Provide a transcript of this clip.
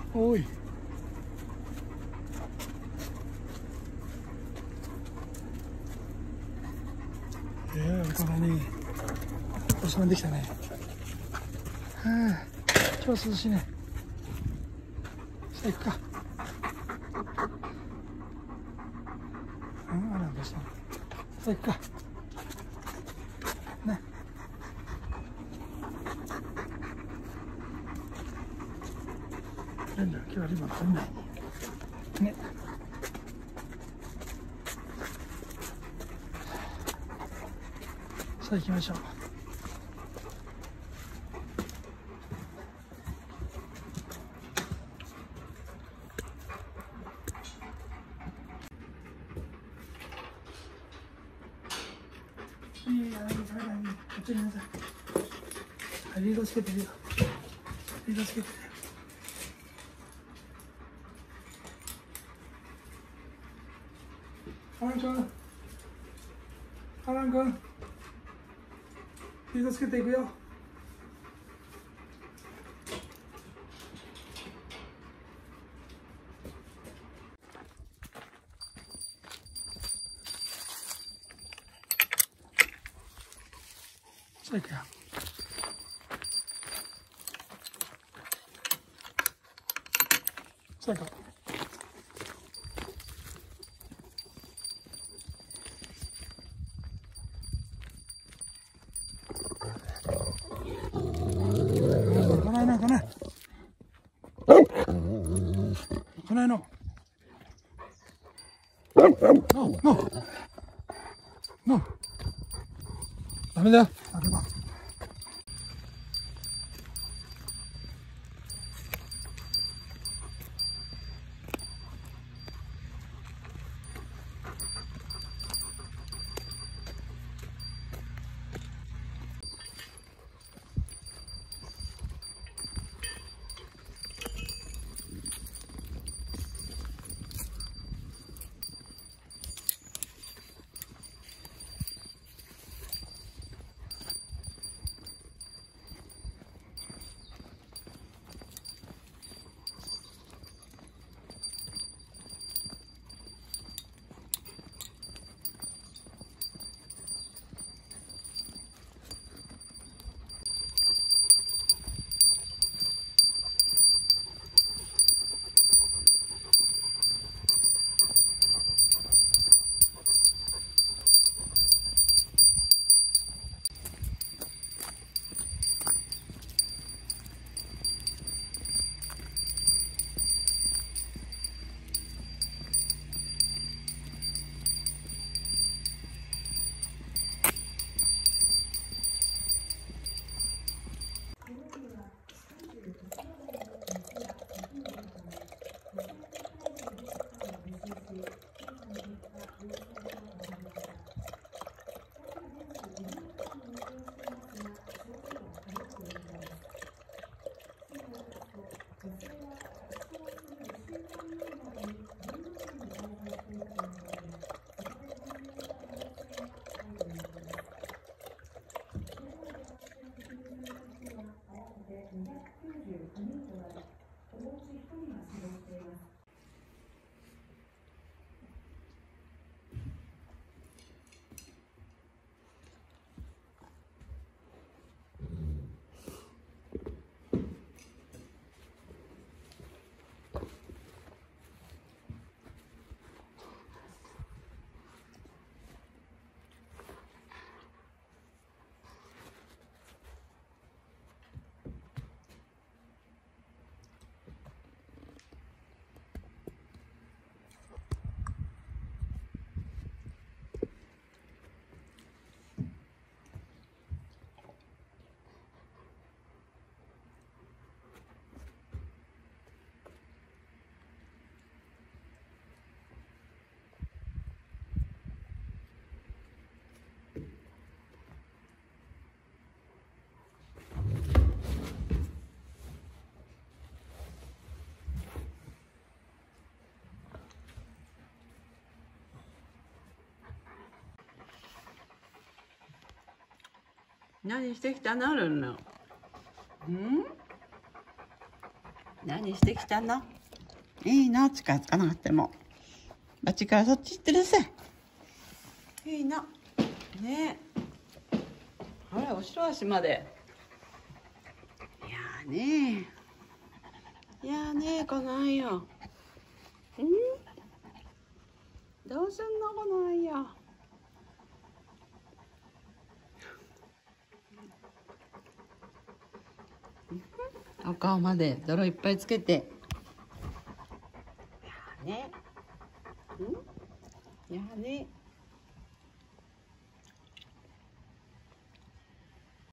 おい。これにおしまできたね。はあ、超涼しいね。さあ行くか。あらどうしたの。さあ行くか。ね。今日はリボン取れないね。さあ行きましょう。いいや、こっちになさい。リードつけてるよ。リードつけてる。アラン君、アラン君、リードつけていくよ。さあ行くよ。さあ行こう。来ないの。来ないの。ノー。ダメだよ。あれば。 何してきたのルンルン。 何してきたの？いいの、近づかなくても。バチからそっち行ってるさい。いいの。ねえ。ほら、後ろ足まで。いやねえ。いやねえ、こないよ。どうすんの、こないよ。お顔まで泥いっぱいつけて。やね。やね。